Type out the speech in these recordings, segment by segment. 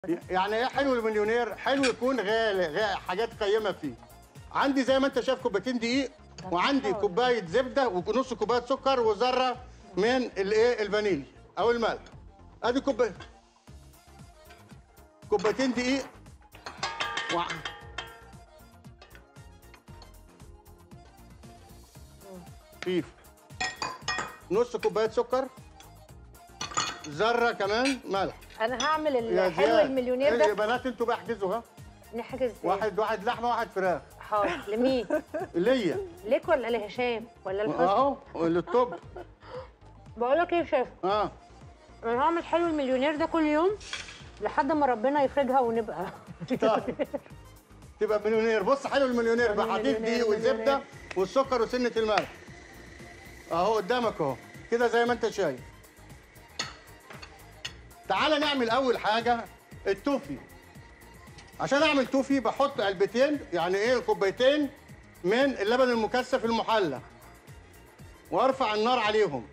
يعني ايه حلو المليونير؟ حلو يكون غالي حاجات قيمه فيه. عندي زي ما انت شايف كوبايتين دقيق، وعندي كوبايه زبده ونص كوبايه سكر وذره من الايه الفانيليا او الملح. ادي كوبايتين دقيق خفيف، نص كوبايه سكر، ذره كمان ملح. انا هعمل الحلو المليونير ده. يا بنات انتوا بقى احجزوا. ها نحجز واحد لحمه واحد فراخ. حاضر. لمين؟ ليا. ليك ولا لهشام ولا لحسن؟ اهو للطب. بقول لك ايه يا شيف؟ انا هعمل حلو المليونير ده كل يوم لحد ما ربنا يفرجها ونبقى تبقى مليونير. بص حلو المليونير بقى، حطيت دقيق والزبده والسكر وسنه الملح اهو قدامك اهو كده زي ما انت شايف. تعالى نعمل اول حاجه التوفي. عشان اعمل توفي بحط علبتين، يعني ايه كوبايتين من اللبن المكثف المحلى، وارفع النار عليهم.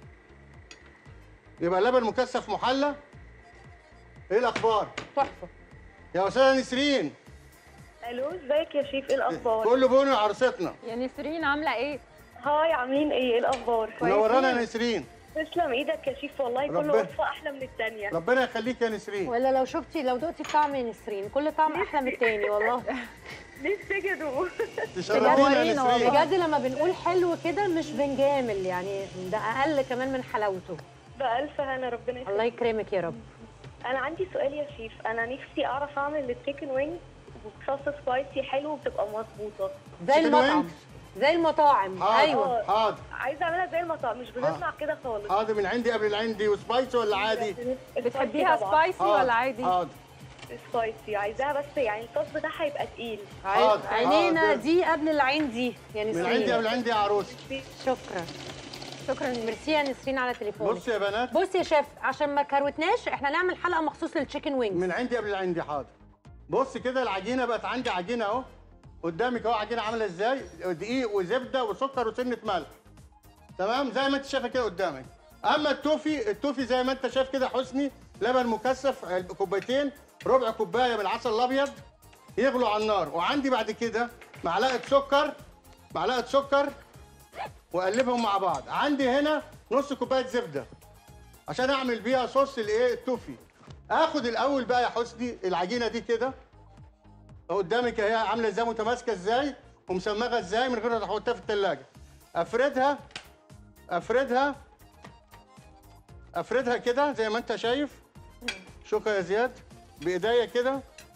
يبقى لبن مكثف محلى. ايه الاخبار؟ تحفه يا استاذه نسرين. الو، ازيك يا شيف؟ ايه الاخبار؟ كله بوني عروستنا. يا نسرين عامله ايه؟ هاي، عاملين ايه؟ ايه الاخبار؟ منورانا يا نسرين. تسلم ايدك يا شيف، والله كل وصفه احلى من الثانيه. ربنا يخليك يا نسرين. ولا لو دقتي طعم نسرين كل طعم احلى من التاني والله. نفسي كده. تشرفينا يا نسرين. بجد لما بنقول حلو كده مش بنجامل، يعني ده اقل كمان من حلاوته. بألف هنا، ربنا يخليك. الله يكرمك يا رب. انا عندي سؤال يا شيف، انا نفسي اعرف اعمل التشيكن وينج بصوص سبايسي حلو وبتبقى مظبوطه زي المطعم. زي المطاعم. ايوه حاضر. عايزه اعملها زي المطعم، مش بتطلع كده خالص. حاضر. من عندي قبل العندي وسبايسي ولا عادي؟ بتحبيها سبايسي ولا عادي؟ حاضر. سبايسي عايزاها، بس يعني الصوص بتاعها يبقى تقيل. عينينا دي قبل العين دي يا نسرين. من عندي قبل العندي يا عروسي. شكرا. شكرا ميرسي يا نسرين على تليفونك. بص يا بنات. بص يا شيف، عشان ما كروتناش احنا نعمل حلقه مخصوص للتشيكن وينج. من عندي قبل العندي. حاضر. بص كده العجينه بقت عندي عجينه اهو قدامك اهو. عجينه عامله ازاي؟ دقيق وزبده وسكر وسنه ملح. تمام زي ما انت شايفه كده قدامك. اما التوفي زي ما انت شايف كده حسني، لبن مكثف كوبايتين، ربع كوبايه من العسل الابيض يغلوا على النار، وعندي بعد كده معلقه سكر واقلبهم مع بعض. عندي هنا نص كوبايه زبده عشان اعمل بيها صوص الايه التوفي. اخد الاول بقى يا حسني العجينه دي كده قدامك اهي، عامله ازاي، متماسكه ازاي ومسمغه ازاي من غير ما احطها في الثلاجه. افردها كده زي ما انت شايف. شوكه يا زياد بايديا كده